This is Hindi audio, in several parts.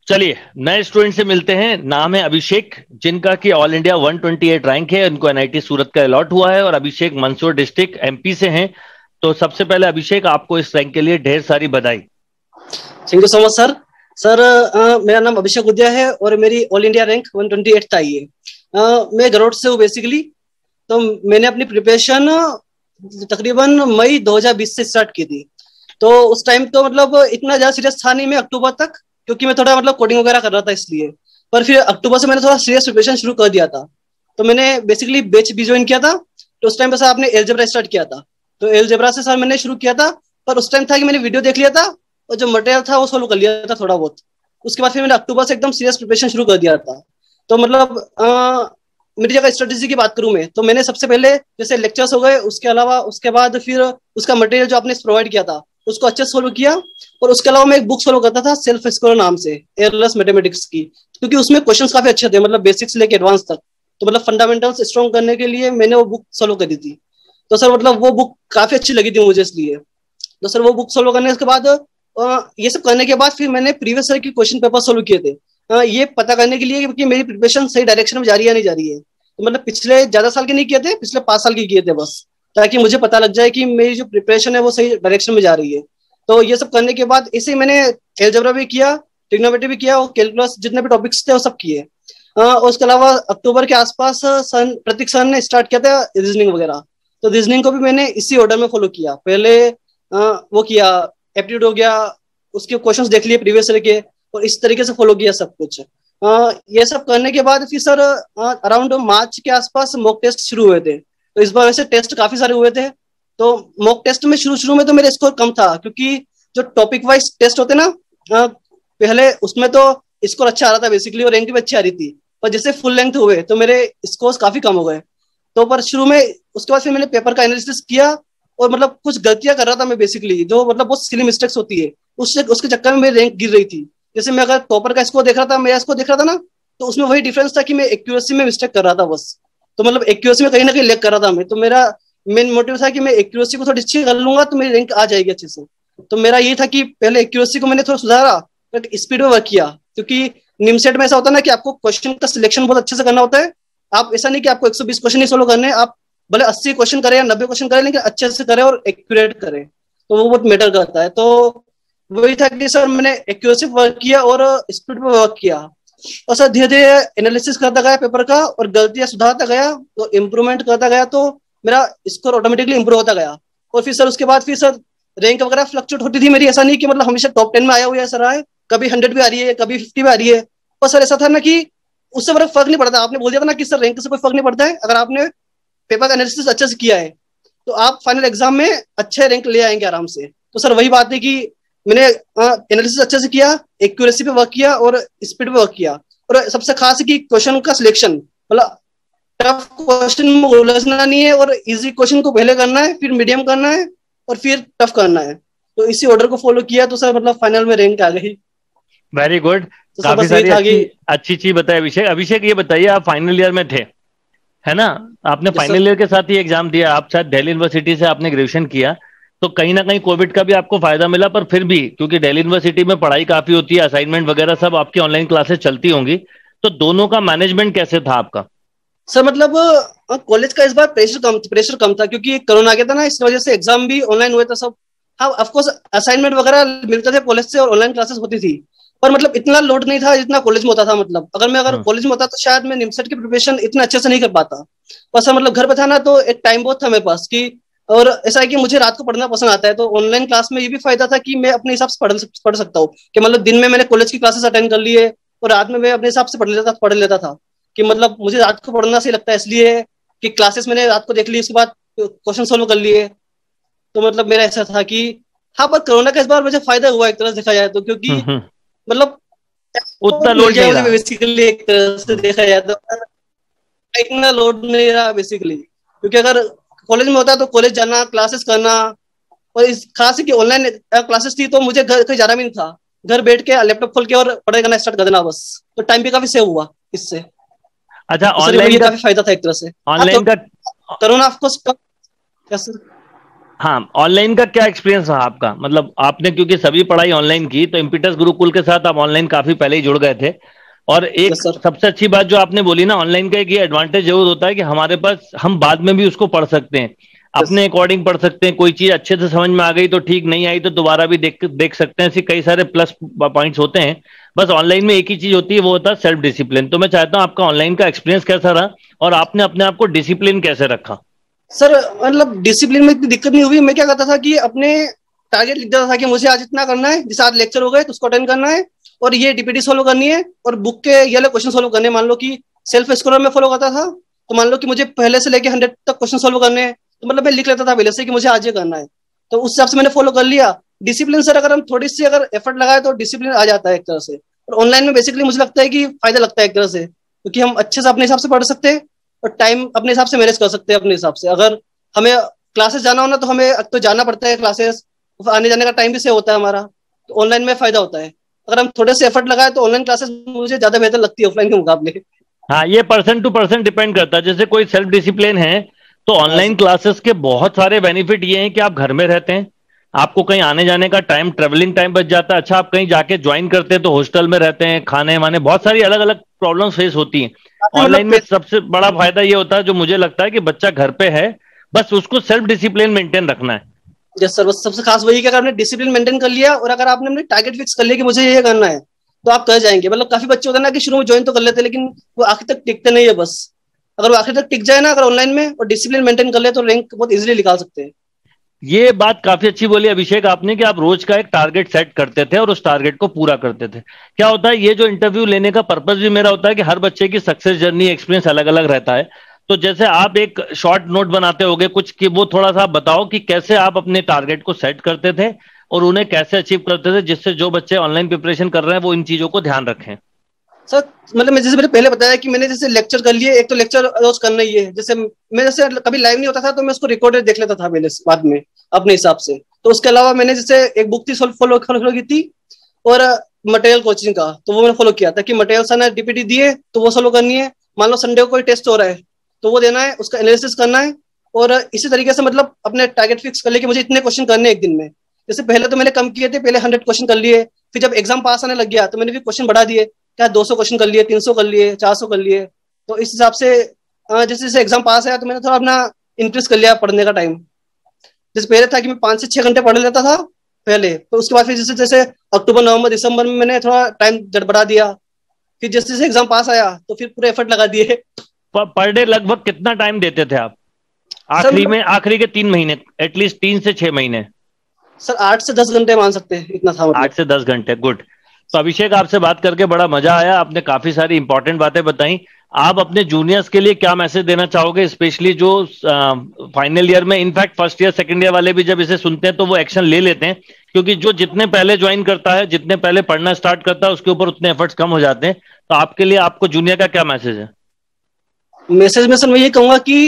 चलिए नए स्टूडेंट से मिलते हैं। नाम है अभिषेक, जिनका कि ऑल इंडिया 128 रैंक है। उनको एनआईटी सूरत का अलॉट हुआ है और अभिषेक मंदसौर डिस्ट्रिक्ट एमपी से हैं। तो सबसे पहले अभिषेक, आपको इस रैंक के लिए ढेर सारी बधाई। Thank you so much sir. Sir मेरा नाम अभिषेक उद्या है और मेरी ऑल इंडिया रैंक 128 आई है। मैं गरोड से हूँ बेसिकली। तो मैंने अपनी प्रिपरेशन तकरीबन मई 2020 से स्टार्ट की थी। तो उस टाइम तो मतलब इतना ज्यादा सीरियस था नहीं मैं अक्टूबर तक, क्योंकि मैं थोड़ा मतलब कोडिंग वगैरह कर रहा था इसलिए। पर फिर अक्टूबर से मैंने थोड़ा सीरियस प्रिपरेशन शुरू कर दिया था। तो मैंने बेसिकली बैच भी ज्वाइन किया था। तो उस टाइम पे सर आपने एलजेब्रा स्टार्ट किया था। तो एलजेब्रा से सर मैंने शुरू किया था। पर उस टाइम था कि मैंने वीडियो देख लिया था और जो मटेरियल था वो सोल्व कर लिया था थोड़ा बहुत। उसके बाद फिर मैंने अक्टूबर से एकदम सीरियस प्रिपरेशन शुरू कर दिया था। तो मतलब मेरी जगह स्ट्रेटेजी की बात करूं मैं, तो मैंने सबसे पहले जैसे लेक्चर्स हो गए, उसके अलावा उसके बाद फिर उसका मटेरियल जो आपने प्रोवाइड किया था उसको अच्छे से सोल्व किया। और उसके अलावा मैं एक बुक सोल्व करता था सेल्फ स्कोर नाम से, एयरलेस मैथमेटिक्स की, क्योंकि उसमें क्वेश्चंस काफी अच्छे थे, मतलब बेसिक्स लेके एडवांस तक। तो मतलब फंडामेंटल्स स्ट्रॉन्ग करने के लिए मैंने वो बुक सोल्व करी थी। तो सर मतलब वो बुक काफी अच्छी लगी थी मुझे इसलिए। तो सर वो बुक सोल्व करने के बाद ये सब करने के बाद फिर मैंने प्रीवियस ईयर की क्वेश्चन पेपर सोल्व किए थे, ये पता करने के लिए कि मेरी प्रिपरेशन सही डायरेक्शन में जा रही है या नहीं जा रही है। तो मतलब पिछले ज्यादा साल के नहीं किए थे, पिछले 5 साल के किए थे बस, ताकि मुझे पता लग जाए कि मेरी जो प्रिपरेशन है वो सही डायरेक्शन में जा रही है। तो ये सब करने के बाद इसे मैंने एलजेब्रा भी किया, ट्रिग्नोमेट्री भी किया और कैलकुलस जितने भी टॉपिक्स थे वो सब किए। और उसके अलावा अक्टूबर के आसपास सन प्रतीक सर ने स्टार्ट किया था रीजनिंग वगैरह। तो रीजनिंग को भी मैंने इसी ऑर्डर में फॉलो किया। पहले वो किया, एप्टीट्यूड हो गया, उसके क्वेश्चंस देख लिए प्रीवियस ईयर के, और इस तरीके से फॉलो किया सब कुछ। ये सब करने के बाद फिर सर अराउंड मार्च के आसपास मॉक टेस्ट शुरू हुए थे। तो इस बार वैसे टेस्ट काफी सारे हुए थे। तो मॉक टेस्ट में शुरू शुरू में तो मेरे स्कोर कम था, क्योंकि जो टॉपिक वाइज टेस्ट होते ना, पहले उसमें तो स्कोर अच्छा आ रहा था बेसिकली और रैंक भी अच्छी आ रही थी। पर जैसे फुल लेंथ हुए तो मेरे स्कोर्स काफी कम हो गए। तो पर शुरू में उसके बाद फिर मैंने पेपर का एनालिसिस किया और मतलब कुछ गलतियां कर रहा था मैं बेसिकली, जो मतलब बहुत सिली मिस्टेक्स होती है, उससे उसके चक्कर में मेरी रैंक गिर रही थी। जैसे मैं अगर टॉपर का स्कोर देख रहा था, मेरा स्कोर देख रहा था ना, तो उसमें वही डिफरेंस था कि मैं एक्यूरेसी में मिस्टेक कर रहा था बस। तो मतलब एक्यूरेसी में कहीं ना कहीं लेग कर रहा था मैं। तो मेरा मेन मोटिव था कि मैं एक्यूरेसी को थोड़ी अच्छी कर लूंगा तो मेरी रैंक आ जाएगी अच्छे से। तो मेरा ये था कि पहले एक्यूरेसी को मैंने थोड़ा सुधारा, बट स्पीड में वर्क किया, क्योंकि निमसेट में ऐसा होता है ना कि आपको क्वेश्चन का सिलेक्शन बहुत अच्छे से करना होता है। आप ऐसा नहीं कि आपको 120 क्वेश्चन ही सोल्व करने, आप भले 80 क्वेश्चन करें या 90 क्वेश्चन करें, लेकिन अच्छे से करें और एक्यूरेट करें। तो वो बहुत मैटर करता है। तो वही था कि सर मैंने एक्यूरेसी वर्क किया और स्पीड पे वर्क किया। और सर धीरे धीरे एनालिसिस करता गया पेपर का और गलतियां सुधारता गया, तो इम्प्रूवमेंट करता गया, तो मेरा स्कोर ऑटोमेटिकली इम्प्रूव होता गया। और फिर सर उसके बाद फिर सर रैंक वगैरह फ्लक्चुएट होती थी मेरी। ऐसा नहीं कि मतलब हमेशा टॉप 10 में आया हुआ है सर आए, कभी 100 भी आ रही है, कभी 50 भी आ रही है। और सर ऐसा था ना कि उससे बड़ा फर्क नहीं पड़ता। आपने बोल दिया था ना कि सर रैंक से कोई फर्क नहीं पड़ता है, अगर आपने पेपर का एनालिसिस अच्छे से किया है तो आप फाइनल एग्जाम में अच्छे रैंक ले आएंगे आराम से। तो सर वही बात है कि मैंने एनालिसिस अच्छे से किया, एक्यूरेसी पे वर्क किया और स्पीड पे वर्क किया। और सबसे खास है कि क्वेश्चन का सिलेक्शन, मतलब टफ क्वेश्चन में उलझना नहीं है और इजी क्वेश्चन को पहले करना है, फिर मीडियम करना है और फिर टफ करना है। तो इसी ऑर्डर को फॉलो किया तो सर मतलब फाइनल में रैंक आ गई। Very good. तो सर काफी बस यही सारी था कि अच्छी अच्छी चीज बताई अभिषेक। अभिषेक ये बताइए, आप फाइनल ईयर में थे, है ना? आपने यस फाइनल सर। ईयर के साथ ही एग्जाम दिया। आप शायद दिल्ली यूनिवर्सिटी से आपने ग्रेजुएशन किया, तो कहीं ना कहीं कोविड का भी आपको फायदा मिला। पर फिर भी क्योंकि दिल्ली यूनिवर्सिटी में पढ़ाई काफी होती है, असाइनमेंट वगैरह सब आपकी ऑनलाइन क्लासेस चलती होंगी, तो दोनों का मैनेजमेंट कैसे था आपका? सर मतलब कॉलेज का इस बार प्रेशर कम था, क्योंकि कोरोना आ गया था ना, इस वजह से एग्जाम भी ऑनलाइन हुए थे सब। हाँ ऑफकोर्स असाइनमेंट वगैरह मिलते थे कॉलेज से और ऑनलाइन क्लासेस होती थी। पर मतलब इतना लोड नहीं था जितना कॉलेज में होता था। मतलब अगर हम्म। कॉलेज में होता तो शायद मैं निमसेट की प्रिपरेशन इतना अच्छे से नहीं कर पाता। बस सर मतलब घर पे था ना, तो एक टाइम बहुत था मेरे पास कि, और ऐसा है कि मुझे रात को पढ़ना पसंद आता है, तो ऑनलाइन क्लास में ये भी फायदा था कि मैं अपने हिसाब से पढ़ सकता हूँ, कि मतलब दिन में मैंने कॉलेज की क्लासेस अटेंड कर लिए और रात में मैं अपने हिसाब से पढ़ लेता था। कि मतलब मुझे रात को पढ़ना सही लगता है, इसलिए कि क्लासेस मैंने रात को देख ली, उसके बाद क्वेश्चन सोल्व कर लिए। तो मतलब मेरा ऐसा था कि हाँ, पर कोरोना का इस बार मुझे फायदा हुआ एक तरह से देखा जाए तो, क्योंकि हम्म। मतलब उतना मिल लोड गया नहीं मुझे रहा। बेसिकली, एक तरह से हम्म। देखा जाए तो इतना लोड नहीं रहा बेसिकली। क्योंकि अगर कॉलेज में होता तो कॉलेज जाना, क्लासेस करना, और इस खास है कि ऑनलाइन क्लासेस थी तो मुझे घर कहीं जाना भी नहीं था। घर बैठ के लैपटॉप खोल के और पढ़ाई करना स्टार्ट कर देना बस। तो टाइम भी काफी सेव हुआ इससे। अच्छा, तो सर ऑनलाइन ये का काफी फायदा था एक तरह से। हाँ तो ऑनलाइन का कोरोना ऑफकोर्स कब, यस सर। हाँ, ऑनलाइन का क्या एक्सपीरियंस रहा आपका? मतलब आपने क्योंकि सभी पढ़ाई ऑनलाइन की, तो इम्पीटस गुरुकुल के साथ आप ऑनलाइन काफी पहले ही जुड़ गए थे। और एक यस सर। सबसे अच्छी बात जो आपने बोली ना, ऑनलाइन का एक ये एडवांटेज जरूर होता है कि हमारे पास, हम बाद में भी उसको पढ़ सकते हैं, यस। अपने अकॉर्डिंग पढ़ सकते हैं। कोई चीज अच्छे से समझ में आ गई तो ठीक, नहीं आई तो दोबारा भी देख देख सकते हैं। ऐसे कई सारे प्लस पॉइंट्स होते हैं। बस ऑनलाइन में एक ही चीज होती है, वो होता है सेल्फ डिसिप्लिन। तो मैं चाहता हूँ आपका ऑनलाइन का एक्सपीरियंस कैसा रहा, और आपने अपने आप को डिसिप्लिन कैसे रखा? सर मतलब डिसिप्लिन में इतनी दिक्कत नहीं हुई। मैं क्या करता था कि अपने टारगेट लिख देता था कि मुझे आज इतना करना है, जैसे आज लेक्चर हो गए तो उसको अटेंड करना है, और ये डीपीटी सोल्व करनी है, और बुक के ये वाले क्वेश्चन सोल्व करने हैं। मान लो कि सेल्फ स्कोर में फॉलो करता था, तो मान लो कि मुझे पहले से लेके 100 तक क्वेश्चन सोल्व करने हैं, तो मतलब मैं लिख लेता था पहले से कि मुझे आज ये करना है। तो उस हिसाब से मैंने फॉलो कर लिया। डिसिप्लिन सर, अगर हम थोड़ी सी अगर एफर्ट लगाए तो डिसिप्लिन आ जाता है एक तरह से। और ऑनलाइन में बेसिकली मुझे लगता है कि फायदा लगता है एक तरह से, क्योंकि हम अच्छे से अपने हिसाब से पढ़ सकते हैं, और टाइम अपने हिसाब से मैनेज कर सकते हैं अपने हिसाब से। अगर हमें क्लासेस जाना हो ना, तो हमें तो जाना पड़ता है क्लासेस, आने जाने का टाइम भी सेव होता है हमारा। तो ऑनलाइन में फायदा होता है। अगर हम थोड़े से एफर्ट लगाए तो ऑनलाइन क्लासेस मुझे ज्यादा बेहतर लगती है ऑफलाइन के मुकाबले। हाँ, ये पर्सन टू पर्सन डिपेंड करता है। जैसे कोई सेल्फ डिसिप्लिन है, तो हाँ ऑनलाइन सर। क्लासेस के बहुत सारे बेनिफिट ये हैं कि आप घर में रहते हैं, आपको कहीं आने जाने का टाइम, ट्रेवलिंग टाइम बच जाता है। अच्छा, आप कहीं जाके ज्वाइन करते हैं तो हॉस्टल में रहते हैं, खाने वाने बहुत सारी अलग अलग प्रॉब्लम्स फेस होती हैं। काफी ऑनलाइन मतलब में सबसे बड़ा फायदा ये होता है, जो मुझे लगता है, कि बच्चा घर पे है, बस उसको सेल्फ डिसिप्लिन मेंटेन रखना है। यस सर, बस सबसे खास वही कि अगर आपने डिसिप्लिन मेंटेन कर लिया, और अगर आपने अपने टारगेट फिक्स कर लिया कि मुझे ये करना है, तो आप कर जाएंगे। मतलब काफी बच्चे होते हैं ना कि शुरू में ज्वाइन तो कर लेते हैं, लेकिन वो आखिर तक टिकते नहीं है बस। अगर वो आखिर तक टिक जाए ना, अगर ऑनलाइन में और डिसिप्लिन मेंटेन कर ले, तो रैंक बहुत इजीली निकाल सकते हैं। ये बात काफी अच्छी बोली अभिषेक आपने, कि आप रोज का एक टारगेट सेट करते थे और उस टारगेट को पूरा करते थे। क्या होता है, ये जो इंटरव्यू लेने का पर्पस भी मेरा होता है कि हर बच्चे की सक्सेस जर्नी, एक्सपीरियंस अलग अलग रहता है। तो जैसे आप एक शॉर्ट नोट बनाते होगे कुछ, कि वो थोड़ा सा आप बताओ कि कैसे आप अपने टारगेट को सेट करते थे और उन्हें कैसे अचीव करते थे, जिससे जो बच्चे ऑनलाइन प्रिपरेशन कर रहे हैं वो इन चीजों को ध्यान रखें। सर मतलब मैं जैसे मैंने पहले बताया कि मैंने जैसे लेक्चर कर लिए, एक तो लेक्चर रोज करना ही है। जैसे मैं जैसे कभी लाइव नहीं होता था, तो मैं उसको रिकॉर्डेड देख लेता था पहले बाद में अपने हिसाब से। तो उसके अलावा मैंने जैसे एक बुक थी फॉलो फॉलो की थी, और मटेरियल कोचिंग का, तो वो मैंने फॉलो किया था कि मटेरियल सर ने डीपीटी दिए तो वो फॉलो करनी है। मान लो संडे को कोई टेस्ट हो रहा है, तो वो देना है, उसका एनालिसिस करना है। और इसी तरीके से मतलब अपने टारगेट फिक्स कर लिए कि मुझे इतने क्वेश्चन करने हैं एक दिन में। जैसे पहले तो मैंने कम किए थे, पहले 100 क्वेश्चन कर लिए। फिर जब एग्जाम पास आने लग गया, तो मैंने फिर क्वेश्चन बढ़ा दिए, क्या 200 क्वेश्चन कर लिए, 300 कर लिए, 400 कर लिए। तो इस हिसाब से जैसे जैसे एग्जाम पास आया, तो मैंने थोड़ा अपना इंक्रीज कर लिया पढ़ने का टाइम। जैसे पहले था कि मैं 5 से 6 घंटे पढ़ लेता था पहले, तो उसके बाद फिर जैसे जैसे अक्टूबर नवंबर दिसंबर में मैंने थोड़ा टाइम बढ़ा दिया। फिर जैसे जैसे एग्जाम पास आया, तो फिर पूरे एफर्ट लगा दिए। पर डे लगभग कितना टाइम देते थे आप? सर आखिरी मतलब में, आखिरी के 3 महीने, एटलीस्ट 3 से 6 महीने। सर 8 से 10 घंटे मान सकते हैं, इतना था आठ मतलब। से दस घंटे गुड। तो अभिषेक, आपसे बात करके बड़ा मजा आया, आपने काफी सारी इंपॉर्टेंट बातें बताई। आप अपने जूनियर्स के लिए क्या मैसेज देना चाहोगे, स्पेशली जो फाइनल ईयर में, in fact first year second year वाले भी जब इसे सुनते हैं तो वो एक्शन ले लेते हैं, क्योंकि जो जितने पहले ज्वाइन करता है, जितने पहले पढ़ना स्टार्ट करता है, उसके ऊपर उतने एफर्ट्स कम हो जाते हैं। तो आपके लिए, आपको जूनियर का क्या मैसेज है? मैसेज में सर मैं ये कहूंगा कि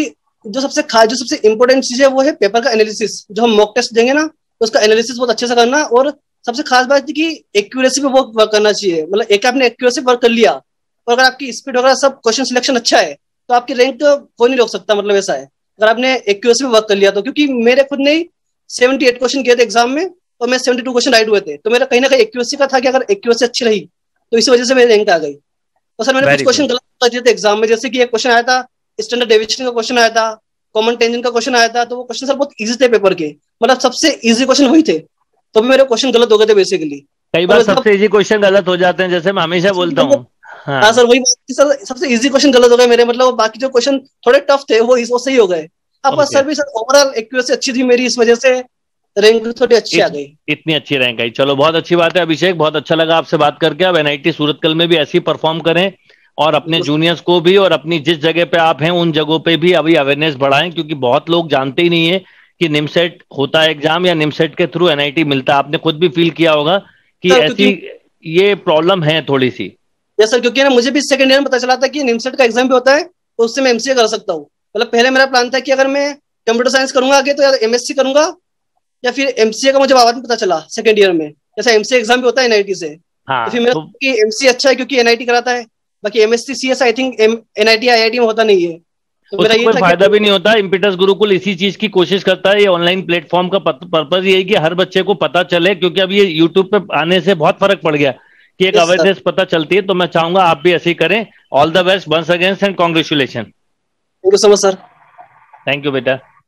जो सबसे इंपॉर्टेंट चीज है वो है पेपर का एनालिसिस। जो हम मॉक टेस्ट देंगे ना, तो उसका एनालिसिस बहुत अच्छे से करना। और सबसे खास बात है कि एक्यूरेसी पे वर्क करना चाहिए। मतलब एक आपने एक्यूरेसी वर्क कर लिया, और अगर आपकी स्पीड वगैरह सब क्वेश्चन सिलेक्शन अच्छा है, तो आपकी रैंक कोई नहीं रोक सकता। मतलब ऐसा है, अगर आपने एक्यूरेसी पे वर्क कर लिया तो। क्योंकि मेरे खुद ने 78 क्वेश्चन किए थे एग्जाम में, और मैं 72 क्वेश्चन राइट हुए थे। तो मेरा कहीं ना कहीं एक्यूरेसी का था कि अगर एक्यूरेसी अच्छी रही, तो इसी वजह से मेरी रैंक आ गई। तो सर मैंने कुछ वेरी क्वेश्चन गुड। गलत कर दिए थे एग्जाम में। जैसे कि एक क्वेश्चन आया था, स्टैंडर्ड डेविएशन का क्वेश्चन आया था, कॉमन टेंजेंट का क्वेश्चन आया था। तो वो क्वेश्चन सर बहुत इजी थे पेपर के, मतलब सबसे इजी क्वेश्चन वही थे। तो भी मेरे क्वेश्चन गलत हो गए थे बेसिकली। कई और बार जब सबसे इजी क्वेश्चन गलत हो जाते हैं, जैसे मैं हमेशा बोलता हूँ। हाँ हाँ। सर, वही बात थी सर, सबसे इजी क्वेश्चन गलत हो गए मेरे। मतलब बाकी जो क्वेश्चन थोड़े टफ थे वो सही हो गए। अब ओके। सर भी सर ओवरऑल एक्यूरेसी अच्छी थी मेरी, इस वजह से रैंक थोड़ी अच्छी आ इत, गई। इतनी अच्छी रैंक आई, चलो बहुत अच्छी बात है अभिषेक, बहुत अच्छा लगा आपसे बात करके। अब एनआईटी सूरतकल में भी ऐसे ही परफॉर्म करें, और अपने बिल्कुल। जूनियर्स को भी, और अपनी जिस जगह पे आप हैं उन जगहों पे भी अभी अवेयरनेस बढ़ाएं, क्योंकि बहुत लोग जानते ही नहीं है कि निमसेट होता है एग्जाम, या निमसेट के थ्रू एनआईटी मिलता है। आपने खुद भी फील किया होगा कि सर ऐसी क्योंकि ये प्रॉब्लम है थोड़ी सी। यस सर, क्योंकि ना मुझे भी सेकंड ईयर में पता चला था कि निमसेट का एग्जाम भी होता है, तो उससे मैं एमसीए कर सकता हूँ। मतलब पहले मेरा प्लान था कि अगर मैं कंप्यूटर साइंस करूंगा आगे, तो या एमएससी करूंगा, या फिर एमसीए का। मुझे बाद में पता चला सेकंड ईयर में, जैसे एमसीए एग्जाम भी होता है एनआईटी से। तो फिर हाँ मेरा तो कि एमसीए अच्छा है क्योंकि एनआईटी कराता है। बाकी MSc CS I think NIT IIT में होता नहीं है। तो मेरा उसका ये कोई था फायदा कि भी नहीं होता। इम्पिटस गुरुकुल इसी चीज की कोशिश करता है। ये ऑनलाइन प्लेटफॉर्म का पर्पज ये है कि हर बच्चे को पता चले, क्योंकि अब ये यूट्यूब पे आने से बहुत फर्क पड़ गया कि एक यस सर। अवेयरनेस पता चलती है। तो मैं चाहूंगा आप भी ऐसे ही करें। All the best once again and congratulation. Thank you so much sir. Thank you बेटा।